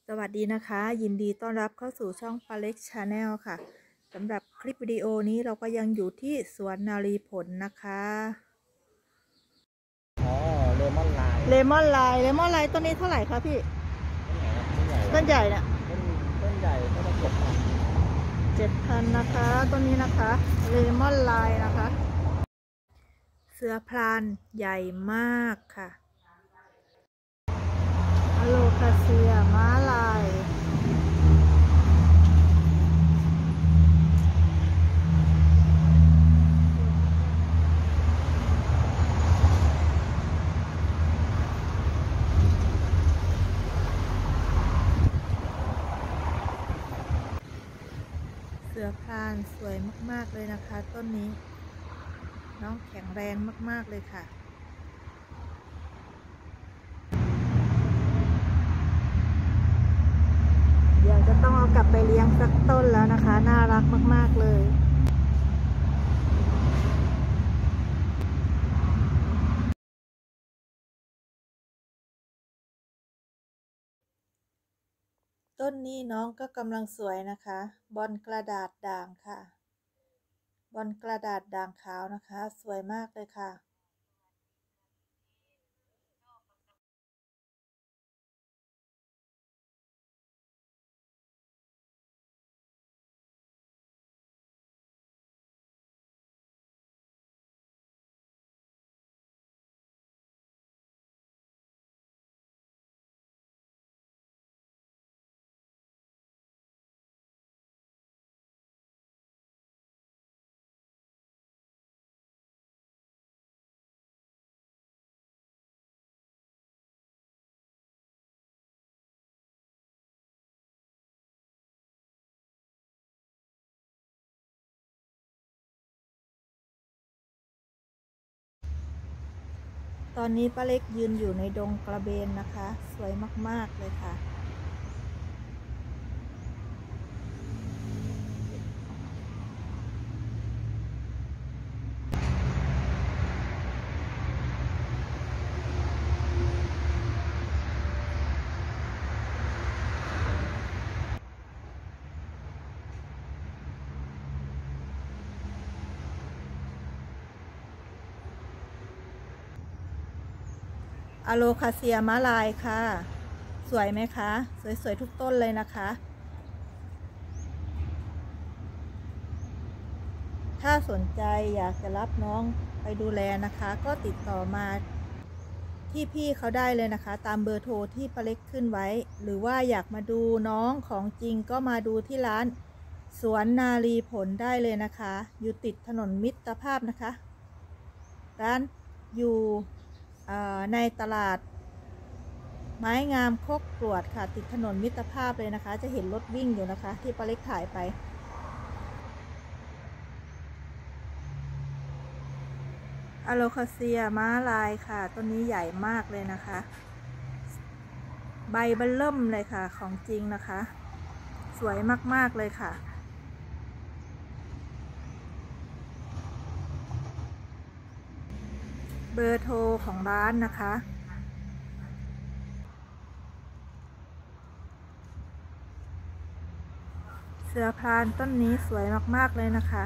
สวัสดีนะคะยินดีต้อนรับเข้าสู่ช่องปาเล็กชาแนลค่ะสำหรับคลิปวิดีโอนี้เราก็ยังอยู่ที่สวนนารีผลนะคะอ๋อเลมอนไลน์ต้นนี้เท่าไหร่คะพี่ต้นใหญ่เนี่ยต้นใหญ่ก็ต้อง 7,000นะคะต้นนี้นะคะเลมอนไลน์นะคะเสือพรานใหญ่มากค่ะอะโลคาเซียม้าลายเสือพรานสวยมากๆเลยนะคะต้นนี้น้องแข็งแรงมากๆเลยค่ะเดี๋ยวจะต้องเอากลับไปเลี้ยงสักต้นแล้วนะคะน่ารักมากๆเลยต้นนี้น้องก็กำลังสวยนะคะบอลกระดาษด่างค่ะบอลกระดาษด่างขาวนะคะสวยมากเลยค่ะตอนนี้ป้าเล็กยืนอยู่ในดงกระเบนนะคะสวยมากๆเลยค่ะอะโลคาเซียม้าลายค่ะสวยไหมคะสวยๆทุกต้นเลยนะคะถ้าสนใจอยากจะรับน้องไปดูแลนะคะก็ติดต่อมาที่พี่เขาได้เลยนะคะตามเบอร์โทรที่ป้าเล็กขึ้นไว้หรือว่าอยากมาดูน้องของจริงก็มาดูที่ร้านสวนนารีผลได้เลยนะคะอยู่ติดถนนมิตรภาพนะคะร้านอยู่ในตลาดไม้งามโคกกรวดค่ะติดถนนมิตรภาพเลยนะคะจะเห็นรถวิ่งอยู่นะคะที่ป้าเล็กถ่ายไปอะโลคาเซียม้าลายค่ะต้นนี้ใหญ่มากเลยนะคะใบเบิ่มเลยค่ะของจริงนะคะสวยมากๆเลยค่ะเบอร์โทรของร้านนะคะเสือพรานต้นนี้สวยมากๆเลยนะคะ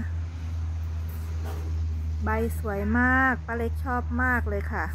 ใบสวยมากป้าเล็กชอบมากเลยค่ะ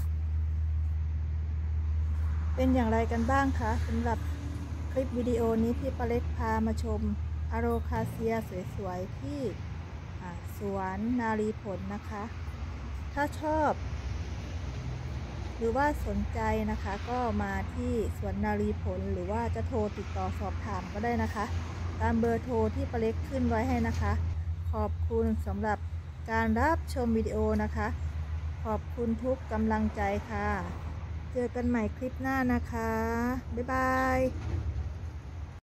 เป็นอย่างไรกันบ้างคะสำหรับคลิปวิดีโอนี้ที่ป้าเล็กพามาชมอะโลคาเซียสวยๆที่สวนนารีผลนะคะถ้าชอบหรือว่าสนใจนะคะก็มาที่สวนนารีผลหรือว่าจะโทรติดต่อสอบถามก็ได้นะคะตามเบอร์โทรที่ป้าเล็กขึ้นไว้ให้นะคะขอบคุณสำหรับการรับชมวิดีโอนะคะขอบคุณทุกกำลังใจค่ะเจอกันใหม่คลิปหน้านะคะบ๊ายบาย